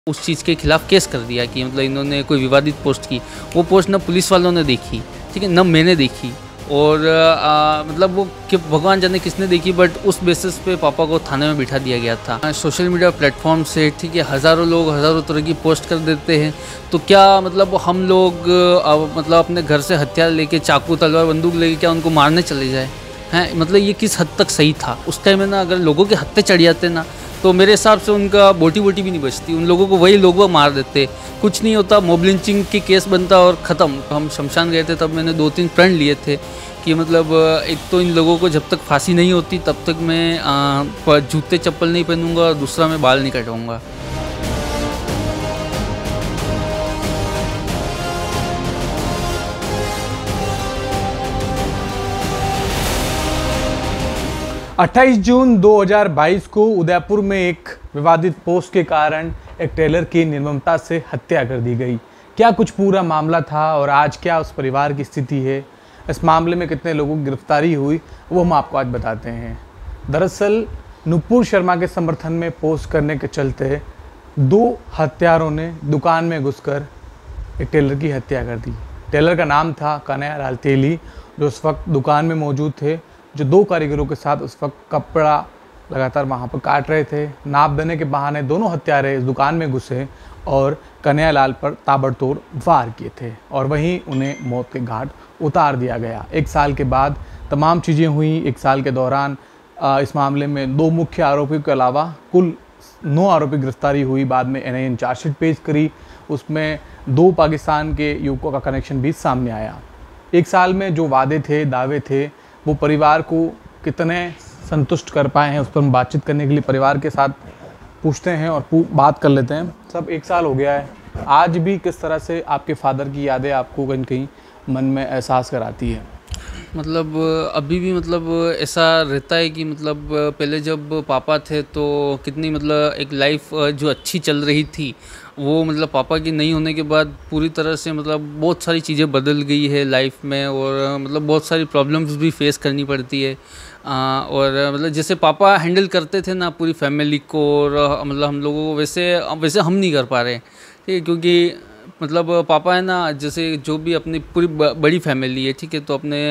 उस चीज़ के खिलाफ केस कर दिया कि मतलब इन्होंने कोई विवादित पोस्ट की। वो पोस्ट न पुलिस वालों ने देखी, ठीक है, न मैंने देखी। और मतलब वो कि भगवान जाने किसने देखी, बट उस बेसिस पे पापा को थाने में बिठा दिया गया था। सोशल मीडिया प्लेटफॉर्म से, ठीक है, हज़ारों लोग हज़ारों तरह की पोस्ट कर देते हैं। तो क्या मतलब हम लोग मतलब अपने घर से हथियार लेके, चाकू तलवार बंदूक लेके क्या उनको मारने चले जाए हैं? मतलब ये किस हद तक सही था उस टाइम में ना? अगर लोगों के हत्थे चढ़ जाते ना तो मेरे हिसाब से उनका बोटी बोटी भी नहीं बचती, उन लोगों को वही लोग वो मार देते, कुछ नहीं होता, मॉब लिंचिंग के केस बनता और ख़त्म। हम शमशान गए थे तब मैंने 2-3 प्रण लिए थे कि मतलब एक तो इन लोगों को जब तक फांसी नहीं होती तब तक मैं जूते चप्पल नहीं पहनूंगा, और दूसरा मैं बाल नहीं कटवाऊंगा। 28 जून 2022 को उदयपुर में एक विवादित पोस्ट के कारण एक टेलर की निर्ममता से हत्या कर दी गई। क्या कुछ पूरा मामला था और आज क्या उस परिवार की स्थिति है, इस मामले में कितने लोगों की गिरफ्तारी हुई, वो हम आपको आज बताते हैं। दरअसल नुपुर शर्मा के समर्थन में पोस्ट करने के चलते 2 हत्यारों ने दुकान में घुसकर एक टेलर की हत्या कर दी। टेलर का नाम था कन्हैयालाल तेली, जो उस वक्त दुकान में मौजूद थे, जो 2 कारीगरों के साथ उस वक्त कपड़ा लगातार वहाँ पर काट रहे थे। नाप देने के बहाने दोनों हत्यारे इस दुकान में घुसे और कन्हैयालाल पर ताबड़तोड़ वार किए थे और वहीं उन्हें मौत के घाट उतार दिया गया। 1 साल के बाद तमाम चीज़ें हुई। 1 साल के दौरान इस मामले में 2 मुख्य आरोपियों के अलावा कुल 9 आरोपी गिरफ्तारी हुई। बाद में एनआईए ने चार्जशीट पेश करी, उसमें 2 पाकिस्तान के युवकों का कनेक्शन भी सामने आया। 1 साल में जो वादे थे, दावे थे, वो परिवार को कितने संतुष्ट कर पाए हैं, उस पर हम बातचीत करने के लिए परिवार के साथ पूछते हैं और बात कर लेते हैं। सब 1 साल हो गया है, आज भी किस तरह से आपके फादर की यादें आपको कहीं कहीं मन में एहसास कराती है? मतलब अभी भी मतलब ऐसा रहता है कि मतलब पहले जब पापा थे तो कितनी मतलब एक लाइफ जो अच्छी चल रही थी, वो मतलब पापा की नहीं होने के बाद पूरी तरह से मतलब बहुत सारी चीज़ें बदल गई है लाइफ में, और मतलब बहुत सारी प्रॉब्लम्स भी फेस करनी पड़ती है। और मतलब जैसे पापा हैंडल करते थे ना पूरी फैमिली को, और मतलब हम लोगों को वैसे हम नहीं कर पा रहे, ठीक है, क्योंकि मतलब पापा है ना, जैसे जो भी अपनी पूरी बड़ी फैमिली है, ठीक है, तो अपने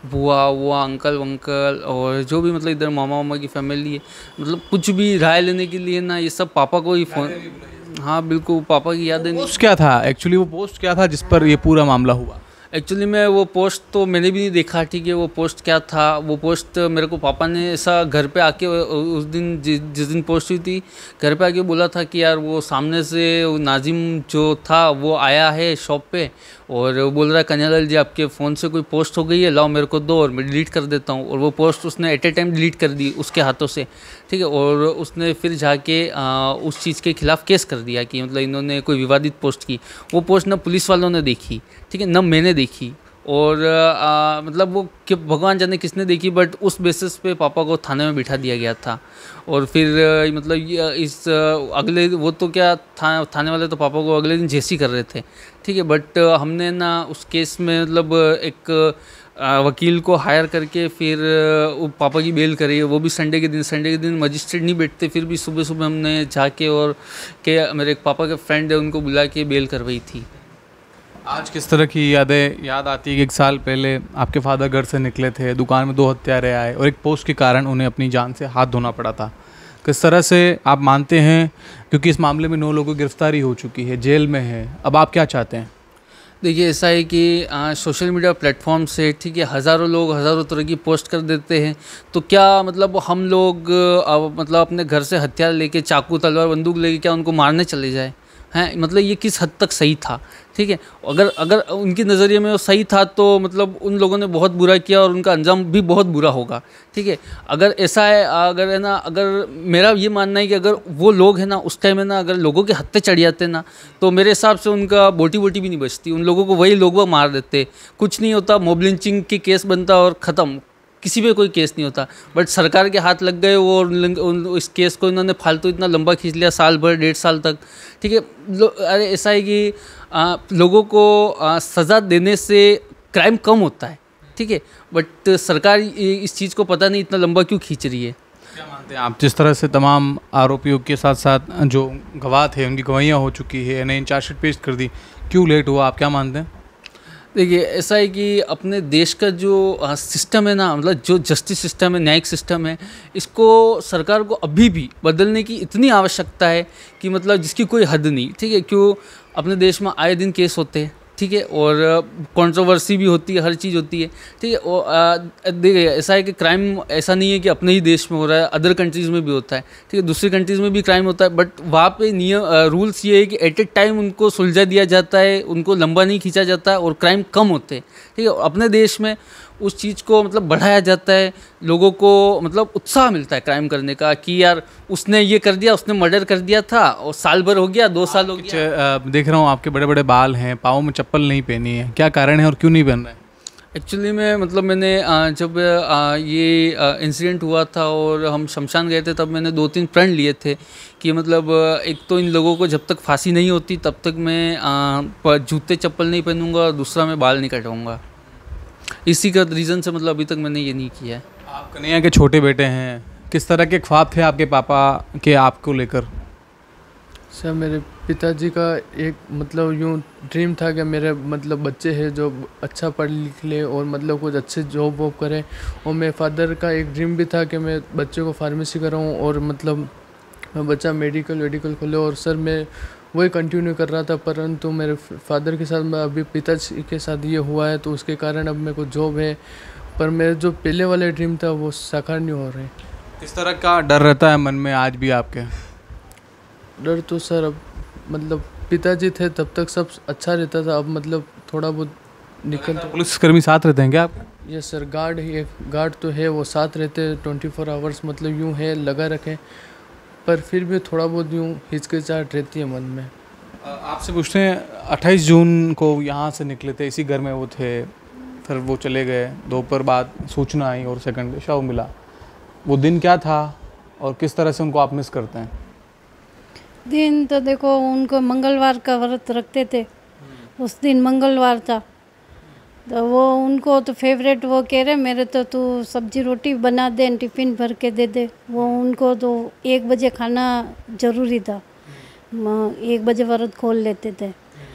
बुआ अंकल वंकल और जो भी मतलब इधर मामा मामा की फैमिली है, मतलब कुछ भी राय लेने के लिए ना ये सब पापा को ही फ़ोन। हाँ बिल्कुल, पापा की यादें। पोस्ट क्या था एक्चुअली, वो पोस्ट क्या था जिस पर ये पूरा मामला हुआ? एक्चुअली में वो पोस्ट तो मैंने भी नहीं देखा, ठीक है, वो पोस्ट क्या था, वो पोस्ट मेरे को पापा ने ऐसा घर पे आके उस दिन जिस दिन पोस्ट हुई थी, घर पे आके बोला था कि यार वो सामने से वो नाजिम जो था वो आया है शॉप पे, और वो बोल रहा है कन्हैयालाल जी आपके फ़ोन से कोई पोस्ट हो गई है, लाओ मेरे को दो और मैं डिलीट कर देता हूँ। और वो पोस्ट उसने एट ए टाइम डिलीट कर दी उसके हाथों से, ठीक है, और उसने फिर जाके उस चीज़ के खिलाफ केस कर दिया कि मतलब इन्होंने कोई विवादित पोस्ट की। वो पोस्ट न पुलिस वालों ने देखी, ठीक है, न मैंने देखी। और मतलब वो कि भगवान जाने किसने देखी, बट उस बेसिस पे पापा को थाने में बिठा दिया गया था। और फिर मतलब इस अगले वो तो क्या थाने वाले तो पापा को अगले दिन जेसी कर रहे थे, ठीक है, बट हमने ना उस केस में मतलब एक वकील को हायर करके फिर पापा की बेल करी है, वो भी संडे के दिन मजिस्ट्रेट नहीं बैठते, फिर भी सुबह सुबह हमने जाके और के मेरे एक पापा के फ्रेंड है उनको बुला के बेल करवाई थी। आज किस तरह की याद आती है कि 1 साल पहले आपके फादर घर से निकले थे, दुकान में 2 हत्यारे आए और एक पोस्ट के कारण उन्हें अपनी जान से हाथ धोना पड़ा था। किस तरह से आप मानते हैं, क्योंकि इस मामले में 9 लोगों की गिरफ्तारी हो चुकी है, जेल में है, अब आप क्या चाहते हैं? देखिए ऐसा है कि सोशल मीडिया प्लेटफॉर्म से, ठीक है, हज़ारों लोग हज़ारों तरह की पोस्ट कर देते हैं। तो क्या मतलब हम लोग मतलब अपने घर से हथियार लेके, चाकू तलवार बंदूक लेके क्या उनको मारने चले जाए हैं? मतलब ये किस हद तक सही था, ठीक है? अगर उनके नज़रिए में वो सही था तो मतलब उन लोगों ने बहुत बुरा किया और उनका अंजाम भी बहुत बुरा होगा, ठीक है? अगर ऐसा है, अगर है ना, अगर मेरा ये मानना है कि अगर वो लोग हैं ना उस टाइम है ना, अगर लोगों के हत्थे चढ़ जाते ना तो मेरे हिसाब से उनका बोटी बोटी भी नहीं बचती, उन लोगों को वही लोग वो मार देते, कुछ नहीं होता, मॉब लिंचिंग के केस बनता और ख़त्म, किसी पे कोई केस नहीं होता। बट सरकार के हाथ लग गए वो, इस केस को इन्होंने फालतू इतना लंबा खींच लिया, साल भर 1.5 साल तक, ठीक है। अरे ऐसा है कि लोगों को सज़ा देने से क्राइम कम होता है, ठीक है, बट सरकार इस चीज़ को पता नहीं इतना लंबा क्यों खींच रही है। क्या मानते मानते हैं आप? जिस तरह से तमाम आरोपियों के साथ साथ जो गवाह थे उनकी गवाहियाँ हो चुकी है, नई चार्जशीट पेश कर दी, क्यों लेट हुआ, आप क्या मानते हैं? देखिए, ऐसा है कि अपने देश का जो सिस्टम है ना, मतलब जो जस्टिस सिस्टम है, न्यायिक सिस्टम है, इसको सरकार को अभी भी बदलने की इतनी आवश्यकता है कि मतलब जिसकी कोई हद नहीं। ठीक है, क्यों अपने देश में आए दिन केस होते हैं, ठीक है, और कंट्रोवर्सी भी होती है, हर चीज़ होती है, ठीक है। और देखिए, ऐसा है कि क्राइम ऐसा नहीं है कि अपने ही देश में हो रहा है, अदर कंट्रीज़ में भी होता है, ठीक है, दूसरी कंट्रीज़ में भी क्राइम होता है, बट वहाँ पे नियम रूल्स ये है कि एट ए टाइम उनको सुलझा दिया जाता है, उनको लंबा नहीं खींचा जाता है और क्राइम कम होते हैं, ठीक है। अपने देश में उस चीज़ को मतलब बढ़ाया जाता है, लोगों को मतलब उत्साह मिलता है क्राइम करने का कि यार उसने ये कर दिया, उसने मर्डर कर दिया था और साल भर हो गया, 2 साल हो गया। देख रहा हूँ आपके बड़े बड़े बाल हैं, पाँव में चप्पल नहीं पहनी है, क्या कारण है और क्यों नहीं पहन रहे हैं? एक्चुअली में मतलब मैंने जब ये इंसिडेंट हुआ था और हम शमशान गए थे, तब मैंने 2-3 प्रण लिए थे कि मतलब एक तो इन लोगों को जब तक फांसी नहीं होती तब तक मैं जूते चप्पल नहीं पहनूंगा और दूसरा मैं बाल नहीं कटवाऊंगा। इसी का रीज़न से मतलब अभी तक मैंने ये नहीं किया है। आप कन्हैया के छोटे बेटे हैं, किस तरह के ख्वाब थे आपके पापा के आपको लेकर? सर, मेरे पिताजी का एक मतलब यूँ ड्रीम था कि मेरे मतलब बच्चे हैं जो अच्छा पढ़ लिख ले और मतलब कुछ अच्छे जॉब वॉब करें, और मेरे फादर का एक ड्रीम भी था कि मैं बच्चे को फार्मेसी कराऊं और मतलब बच्चा मेडिकल खोले, और सर मैं वही कंटिन्यू कर रहा था। परंतु मेरे फादर के साथ मैं अभी पिताजी के साथ ये हुआ है, तो उसके कारण अब मेरे को जॉब है, पर मेरे जो पहले वाले ड्रीम था वो साकार नहीं हो रहे। किस तरह का डर रहता है मन में आज भी आपके? डर तो सर अब मतलब पिताजी थे तब तक सब अच्छा रहता था, अब मतलब थोड़ा बहुत निकल। तो पुलिसकर्मी साथ रहते हैं क्या आपके? यस सर, गार्ड तो है, वो साथ रहते 24 आवर्स, मतलब यूँ है लगा रखें, पर फिर भी थोड़ा बहुत यूँ हिचकिचाहट रहती है मन में। आपसे पूछते हैं, 28 जून को यहाँ से निकले थे, इसी घर में वो थे, फिर वो चले गए, दोपहर बाद सूचना आई और सेकंड शव मिला, वो दिन क्या था और किस तरह से उनको आप मिस करते हैं? दिन तो देखो, उनको मंगलवार का व्रत रखते थे, उस दिन मंगलवार था, तो वो उनको तो फेवरेट, वो कह रहे मेरे तो तू सब्जी रोटी बना दे, टिफ़िन भर के दे दे। वो उनको तो 1 बजे खाना ज़रूरी था, 1 बजे व्रत खोल लेते थे।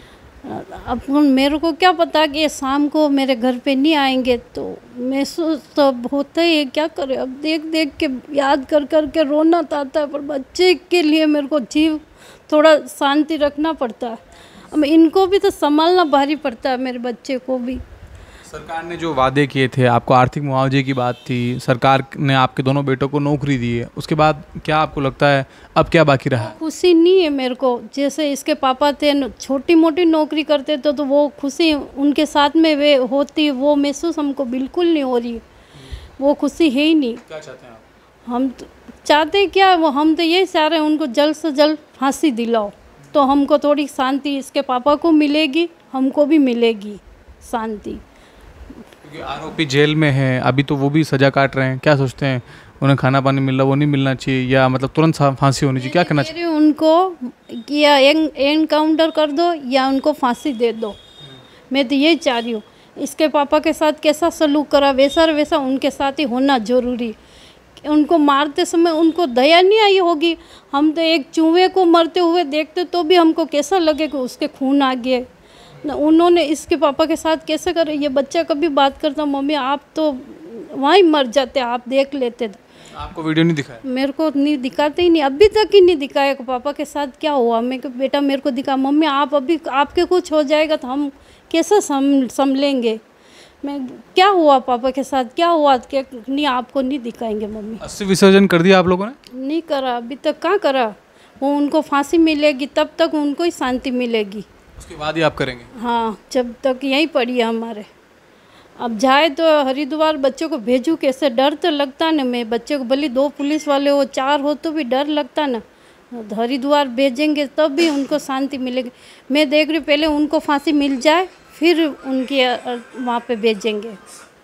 अब मेरे को क्या पता कि शाम को मेरे घर पे नहीं आएंगे, तो महसूस तो होता ही है, क्या करें। अब देख देख के याद कर कर के रोना आता है, पर बच्चे के लिए मेरे को जीव थोड़ा शांति रखना पड़ता है। अब इनको भी तो संभालना भारी पड़ता है, मेरे बच्चे को भी। सरकार ने जो वादे किए थे, आपको आर्थिक मुआवजे की बात थी, सरकार ने आपके दोनों बेटों को नौकरी दी है, उसके बाद क्या आपको लगता है अब क्या बाकी रहा? खुशी नहीं है मेरे को। जैसे इसके पापा थे, छोटी मोटी नौकरी करते थे, तो वो खुशी उनके साथ में वे होती, वो महसूस हमको बिल्कुल नहीं हो रही, वो खुशी है ही नहीं। क्या चाहते हैं आप? हम तो चाहते क्या, वो हम तो यही चाह रहे हैं उनको जल्द से जल्द फांसी दिलाओ, तो हमको थोड़ी शांति, इसके पापा को मिलेगी, हमको भी मिलेगी शांति। क्योंकि आरोपी जेल में है अभी, तो वो भी सजा काट रहे हैं, क्या सोचते हैं, उन्हें खाना पानी मिल रहा, वो नहीं मिलना चाहिए, या मतलब तुरंत फांसी होनी चाहिए, क्या करना चाहिए? उनको या एनकाउंटर कर दो या उनको फांसी दे दो, मैं तो यही चाह रही हूँ। इसके पापा के साथ कैसा सलूक करा, वैसा वैसा उनके साथ ही होना जरूरी। उनको मारते समय उनको दया नहीं आई होगी। हम तो एक चूहे को मरते हुए देखते तो भी हमको कैसा लगे कि उसके खून आ गए, उन्होंने इसके पापा के साथ कैसे करे। ये बच्चा कभी बात करता, मम्मी आप तो वहीं मर जाते, आप देख लेते। आपको वीडियो नहीं दिखाया? मेरे को नहीं दिखाते ही नहीं, अभी तक ही नहीं दिखाया कि पापा के साथ क्या हुआ। मैं कि बेटा मेरे को दिखा, मम्मी आप अभी आपके कुछ हो जाएगा तो हम कैसे संभलेंगे। मैं क्या हुआ पापा के साथ, क्या हुआ, क्या नहीं, आपको नहीं दिखाएंगे मम्मी। अस्थि विसर्जन कर दिया आप लोगों ने? नहीं करा, अभी तक कहाँ करा। वो उनको फांसी मिलेगी तब तक उनको ही शांति मिलेगी, उसके बाद ही आप करेंगे? हाँ, जब तक यहीं पड़ी है हमारे। अब जाए तो हरिद्वार बच्चों को भेजूँ कैसे, डर तो लगता ना। मैं बच्चे को भले 2 पुलिस वाले हो, 4 हो, तो भी डर लगता ना। हरिद्वार भेजेंगे तब भी उनको शांति मिलेगी। मैं देख रही पहले उनको फांसी मिल जाए, फिर उनके वहाँ पे भेजेंगे।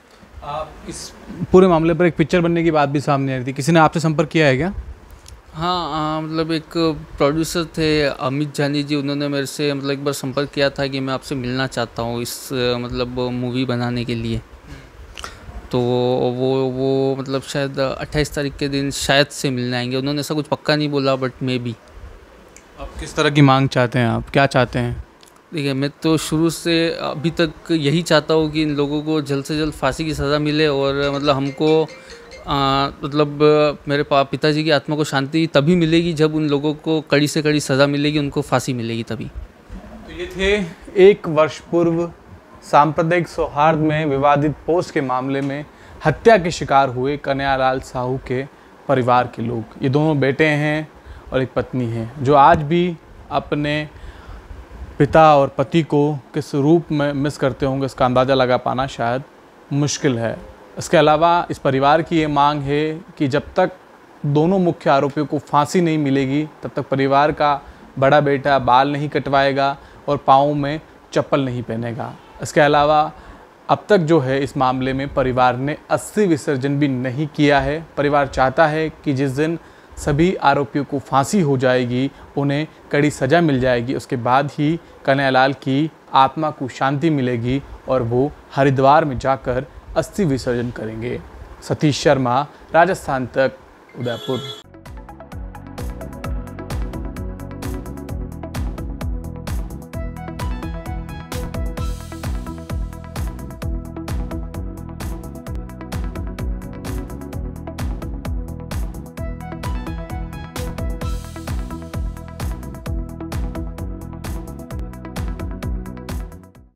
इस पूरे मामले पर एक पिक्चर बनने की बात भी सामने आ रही थी, किसी ने आपसे संपर्क किया है क्या? हाँ, मतलब एक प्रोड्यूसर थे अमित जानी जी, उन्होंने मेरे से मतलब एक बार संपर्क किया था कि मैं आपसे मिलना चाहता हूँ इस मतलब मूवी बनाने के लिए। तो वो मतलब शायद 28 तारीख के दिन शायद से मिलने आएंगे। उन्होंने ऐसा कुछ पक्का नहीं बोला, बट मे बी। आप किस तरह की मांग चाहते हैं, आप क्या चाहते हैं? देखिए, मैं तो शुरू से अभी तक यही चाहता हूँ कि इन लोगों को जल्द से जल्द फांसी की सज़ा मिले, और मतलब हमको मतलब मेरे पिताजी की आत्मा को शांति तभी मिलेगी जब उन लोगों को कड़ी से कड़ी सज़ा मिलेगी, उनको फांसी मिलेगी तभी। तो ये थे 1 वर्ष पूर्व सांप्रदायिक सौहार्द में विवादित पोस्ट के मामले में हत्या के शिकार हुए कन्हैयालाल साहू के परिवार के लोग। ये दोनों बेटे हैं और एक पत्नी है, जो आज भी अपने पिता और पति को किस रूप में मिस करते होंगे, इसका अंदाज़ा लगा पाना शायद मुश्किल है। इसके अलावा इस परिवार की ये मांग है कि जब तक दोनों मुख्य आरोपियों को फांसी नहीं मिलेगी, तब तक परिवार का बड़ा बेटा बाल नहीं कटवाएगा और पाँव में चप्पल नहीं पहनेगा। इसके अलावा अब तक जो है इस मामले में परिवार ने अस्थि विसर्जन भी नहीं किया है। परिवार चाहता है कि जिस दिन सभी आरोपियों को फांसी हो जाएगी, उन्हें कड़ी सज़ा मिल जाएगी, उसके बाद ही कन्हैयालाल की आत्मा को शांति मिलेगी और वो हरिद्वार में जाकर अस्थि विसर्जन करेंगे। सतीश शर्मा, राजस्थान तक, उदयपुर।